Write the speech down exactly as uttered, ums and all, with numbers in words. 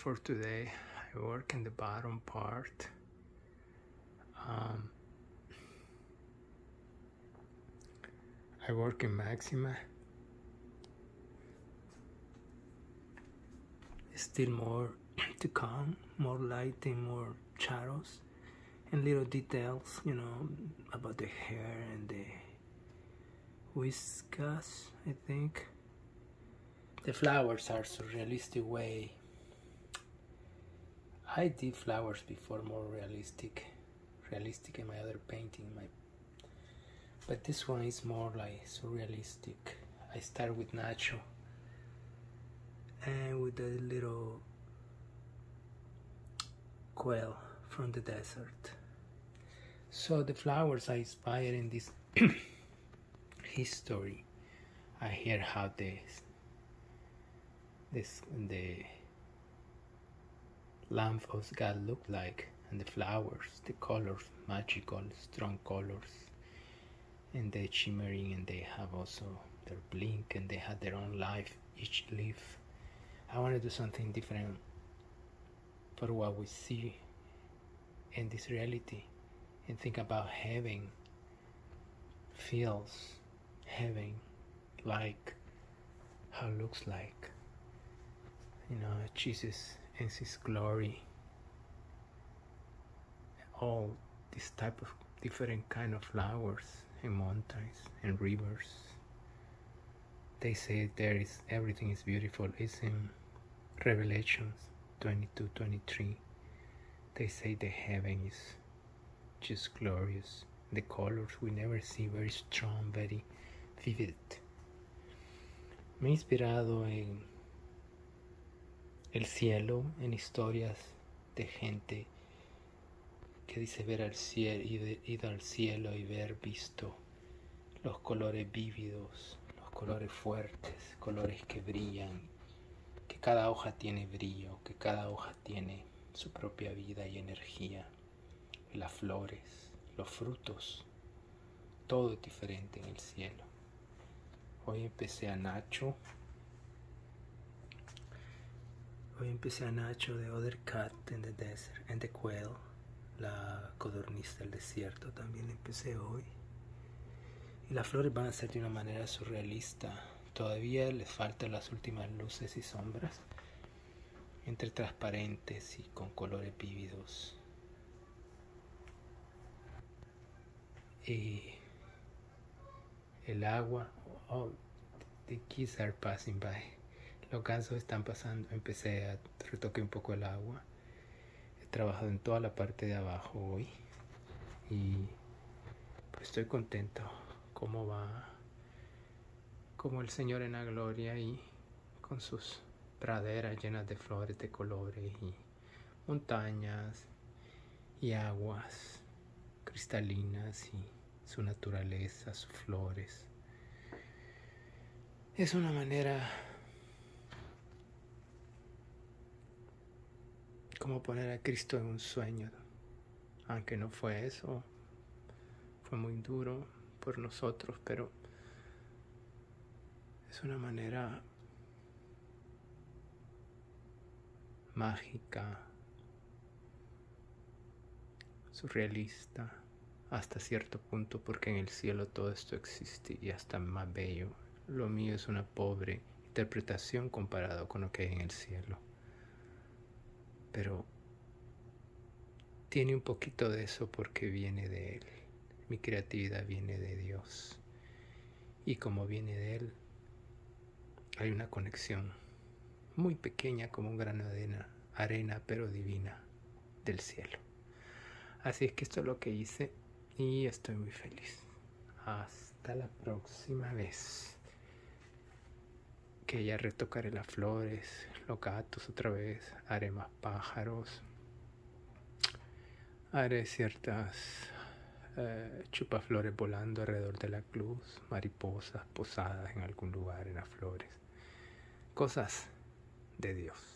for today. I work in the bottom part. Um, I work in Maxima. Still more to come, more lighting, more shadows, and little details, you know, about the hair and the whiskers, I think. The flowers are surrealistic way. I did flowers before, more realistic, realistic in my other painting, my, but this one is more like surrealistic. I start with Nacho and with a little quail from the desert. So the flowers are inspired in this history. I hear how this, this the Lamb of God looked like, and the flowers, the colors, magical, strong colors, and they shimmering, and they have also their blink, and they have their own life, each leaf. I want to do something different for what we see in this reality, and think about heaven feels, heaven like how it looks like, you know, Jesus in his glory, all this type of different kind of flowers and mountains and rivers. They say there is everything is beautiful. It's in Revelations twenty-two twenty-three. They say the heaven is just glorious. The colors we never see, very strong, very vivid. Me he inspirado en el cielo, en historias de gente que dice ver al cielo, ir al cielo y ver visto los colores vívidos, los colores fuertes, colores que brillan, que cada hoja tiene brillo, que cada hoja tiene su propia vida y energía. Las flores, los frutos, todo es diferente en el cielo. Hoy empecé a Nacho. Hoy empecé a Nacho de Other Cat in the Desert, and the Quail, la codorniz del desierto, también empecé hoy. Y las flores van a ser de una manera surrealista. Todavía les faltan las últimas luces y sombras, entre transparentes y con colores vívidos. Y el agua, oh, the geese are passing by. Los gansos están pasando. Empecé a retoqué un poco el agua. He trabajado en toda la parte de abajo hoy y pues estoy contento. Cómo va, como el Señor en la gloria y con sus praderas llenas de flores de colores y montañas y aguas cristalinas y su naturaleza, sus flores. Es una manera como poner a Cristo en un sueño, aunque no fue eso, fue muy duro por nosotros, pero es una manera mágica, surrealista, hasta cierto punto, porque en el cielo todo esto existe y hasta más bello. Lo mío es una pobre interpretación comparado con lo que hay en el cielo, pero tiene un poquito de eso porque viene de Él. Mi creatividad viene de Dios, y como viene de Él, hay una conexión muy pequeña como un grano de arena, arena pero divina del cielo. Así es que esto es lo que hice y estoy muy feliz. Hasta la próxima vez, que ya retocaré las flores, los gatos otra vez, haré más pájaros, haré ciertas eh, chupaflores volando alrededor de la cruz, mariposas posadas en algún lugar en las flores, cosas de Dios.